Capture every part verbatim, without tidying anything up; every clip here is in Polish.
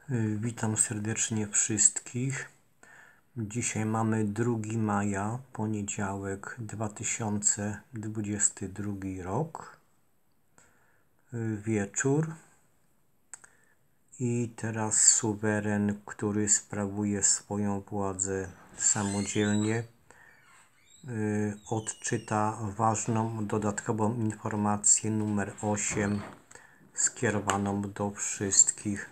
Witam serdecznie wszystkich. Dzisiaj mamy drugiego maja, poniedziałek dwa tysiące dwudziesty drugi rok. Wieczór. I teraz suweren, który sprawuje swoją władzę samodzielnie, odczyta ważną dodatkową informację numer osiem skierowaną do wszystkich.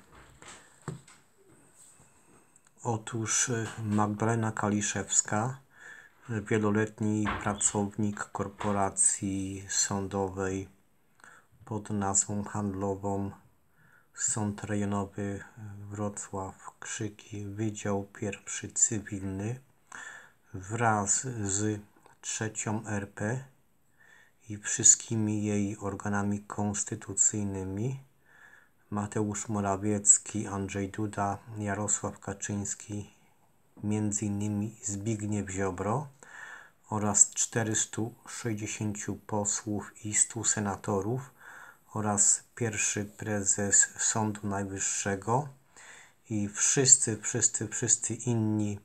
Otóż Magdalena Kaliszewska, wieloletni pracownik korporacji sądowej pod nazwą handlową Sąd Rejonowy Wrocław-Krzyki, Wydział Pierwszy Cywilny, wraz z trzecią R P i wszystkimi jej organami konstytucyjnymi, Mateusz Morawiecki, Andrzej Duda, Jarosław Kaczyński, między innymi Zbigniew Ziobro oraz czterystu sześćdziesięciu posłów i stu senatorów oraz pierwszy prezes Sądu Najwyższego i wszyscy, wszyscy, wszyscy inni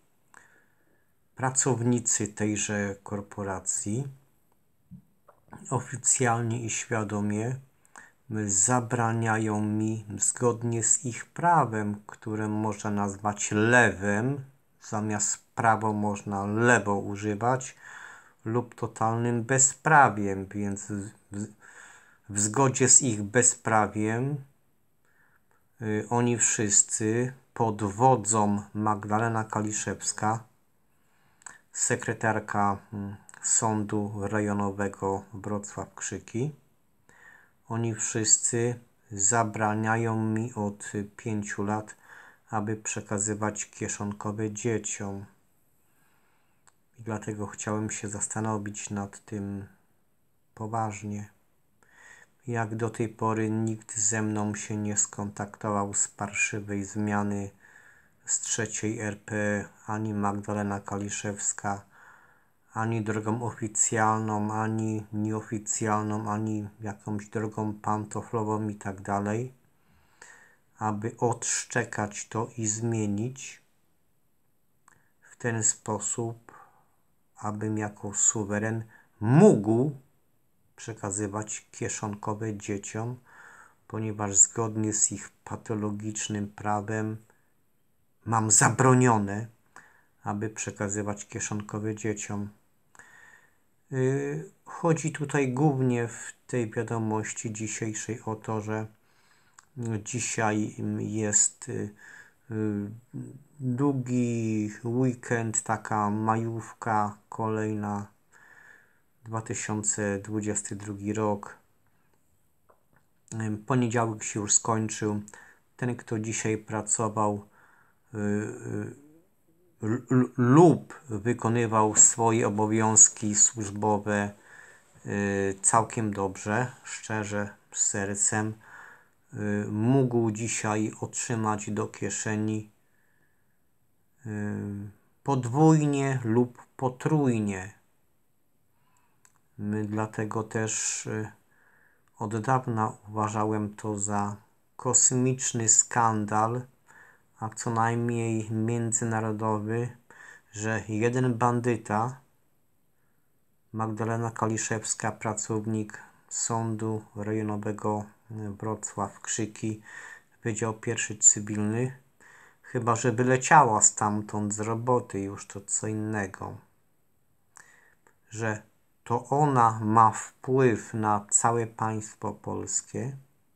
pracownicy tejże korporacji oficjalnie i świadomie zabraniają mi, zgodnie z ich prawem, które można nazwać lewem, zamiast prawo można lewo używać, lub totalnym bezprawiem, więc w, w zgodzie z ich bezprawiem y, oni wszyscy pod wodzą Magdalena Kaliszewska, sekretarka y, Sądu Rejonowego Wrocław-Krzyki, oni wszyscy zabraniają mi od pięciu lat, aby przekazywać kieszonkowe dzieciom. I dlatego chciałem się zastanowić nad tym poważnie. Jak do tej pory nikt ze mną się nie skontaktował z parszywej zmiany z trzeciej R P, ani Magdalena Kaliszewska, ani drogą oficjalną, ani nieoficjalną, ani jakąś drogą pantoflową i tak dalej, aby odszczekać to i zmienić w ten sposób, abym jako suweren mógł przekazywać kieszonkowe dzieciom, ponieważ zgodnie z ich patologicznym prawem mam zabronione, aby przekazywać kieszonkowe dzieciom. Chodzi tutaj głównie w tej wiadomości dzisiejszej o to, że dzisiaj jest długi weekend, taka majówka kolejna, dwa tysiące dwudziesty drugi rok. Poniedziałek się już skończył. Ten, kto dzisiaj pracował lub wykonywał swoje obowiązki służbowe całkiem dobrze, szczerze, z sercem, mógł dzisiaj otrzymać do kieszeni podwójnie lub potrójnie. Dlatego też od dawna uważałem to za kosmiczny skandal, a co najmniej międzynarodowy, że jeden bandyta, Magdalena Kaliszewska, pracownik Sądu Rejonowego Wrocław-Krzyki, Wydział Pierwszy Cywilny, chyba że wyleciała stamtąd z roboty, już to co innego, że to ona ma wpływ na całe państwo polskie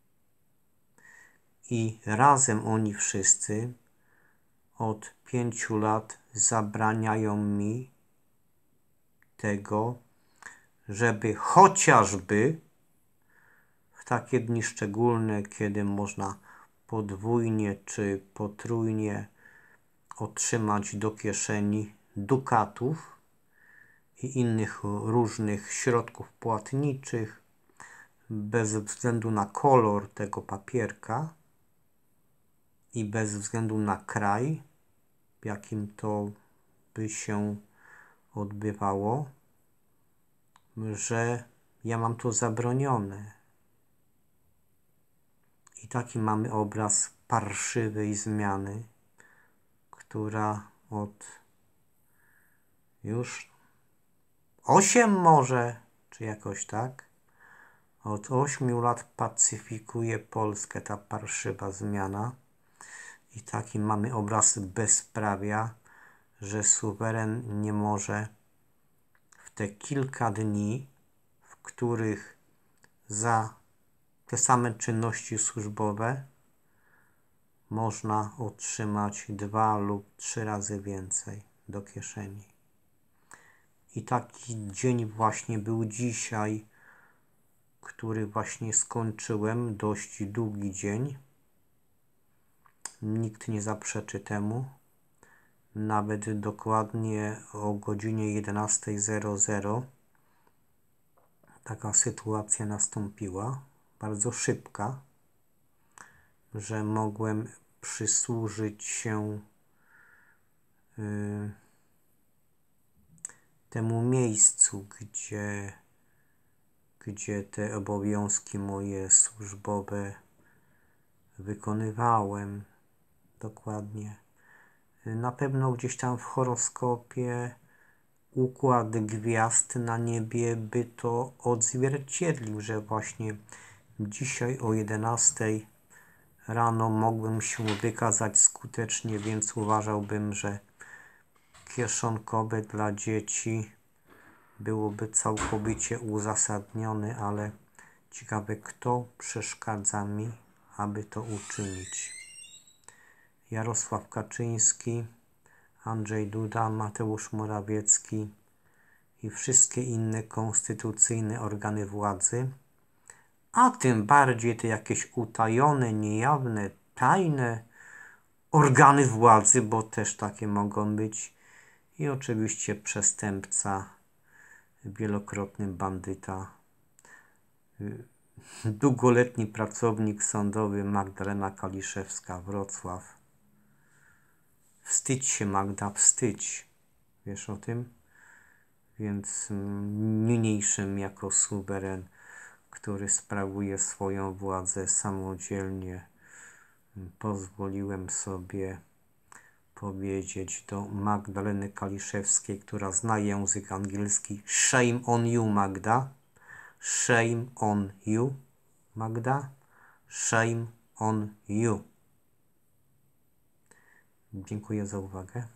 i razem oni wszyscy od pięciu lat zabraniają mi tego, żeby chociażby w takie dni szczególne, kiedy można podwójnie czy potrójnie otrzymać do kieszeni dukatów i innych różnych środków płatniczych, bez względu na kolor tego papierka i bez względu na kraj, w jakim to by się odbywało, że ja mam to zabronione. I taki mamy obraz parszywej zmiany, która od już osiem może, czy jakoś tak, od ośmiu lat pacyfikuje Polskę ta parszywa zmiana i taki mamy obraz bezprawia, że suweren nie może w te kilka dni, w których za te same czynności służbowe można otrzymać dwa lub trzy razy więcej do kieszeni. I taki dzień właśnie był dzisiaj, który właśnie skończyłem, dość długi dzień. Nikt nie zaprzeczy temu. Nawet dokładnie o godzinie jedenastej zero zero taka sytuacja nastąpiła, bardzo szybka, że mogłem przysłużyć się y, temu miejscu, gdzie, gdzie te obowiązki moje służbowe wykonywałem dokładnie. Na pewno gdzieś tam w horoskopie układ gwiazd na niebie by to odzwierciedlił, że właśnie dzisiaj o jedenastej rano mogłem się wykazać skutecznie, więc uważałbym, że kieszonkowe dla dzieci byłoby całkowicie uzasadnione, ale ciekawe, kto przeszkadza mi, aby to uczynić. Jarosław Kaczyński, Andrzej Duda, Mateusz Morawiecki i wszystkie inne konstytucyjne organy władzy, a tym bardziej te jakieś utajone, niejawne, tajne organy władzy, bo też takie mogą być, i oczywiście przestępca, wielokrotny bandyta, długoletni pracownik sądowy Magdalena Kaliszewska, Wrocław. Wstydź się, Magda, wstydź. Wiesz o tym? Więc niniejszym jako suweren, który sprawuje swoją władzę samodzielnie, pozwoliłem sobie powiedzieć do Magdaleny Kaliszewskiej, która zna język angielski: shame on you, Magda. Shame on you, Magda. Shame on you. Dziękuję za uwagę.